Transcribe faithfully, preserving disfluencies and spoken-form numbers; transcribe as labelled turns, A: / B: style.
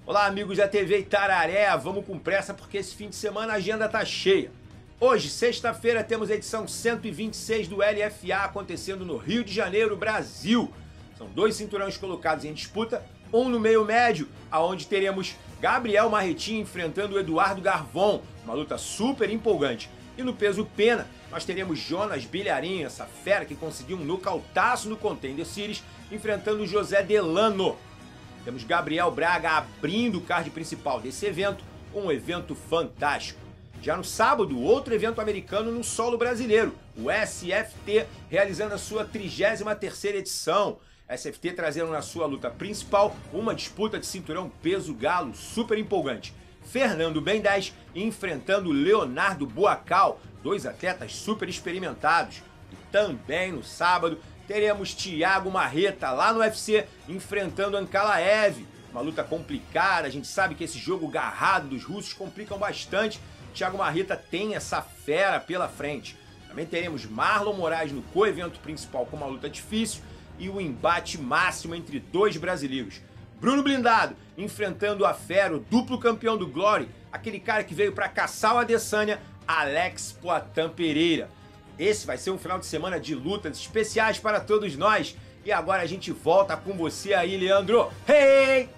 A: Olá, amigos da T V Itararé, vamos com pressa porque esse fim de semana a agenda tá cheia. Hoje, sexta-feira, temos a edição cento e vinte e seis do L F A acontecendo no Rio de Janeiro, Brasil. São dois cinturões colocados em disputa, um no meio médio, aonde teremos Gabriel Marretin enfrentando o Eduardo Garvon, uma luta super empolgante. E no peso pena, nós teremos Jonas Bilharin, essa fera que conseguiu um nocautaço no Contender Series, enfrentando o José Delano. Temos Gabriel Braga abrindo o card principal desse evento, um evento fantástico. Já no sábado, outro evento americano no solo brasileiro, o S F T, realizando a sua trigésima terceira edição. S F T trazendo na sua luta principal uma disputa de cinturão peso galo super empolgante. Fernando Ben dez enfrentando Leonardo Buacal, dois atletas super experimentados. E também no sábado teremos Thiago Marreta lá no U F C enfrentando Ankalaev. Uma luta complicada, a gente sabe que esse jogo garrado dos russos complicam bastante. Thiago Marreta tem essa fera pela frente. Também teremos Marlon Moraes no co-evento principal com uma luta difícil e o embate máximo entre dois brasileiros. Bruno Blindado enfrentando a fera, o duplo campeão do Glory, aquele cara que veio para caçar o Adesanya, Alex Poatan Pereira. Esse vai ser um final de semana de lutas especiais para todos nós. E agora a gente volta com você aí, Leandro. Hey!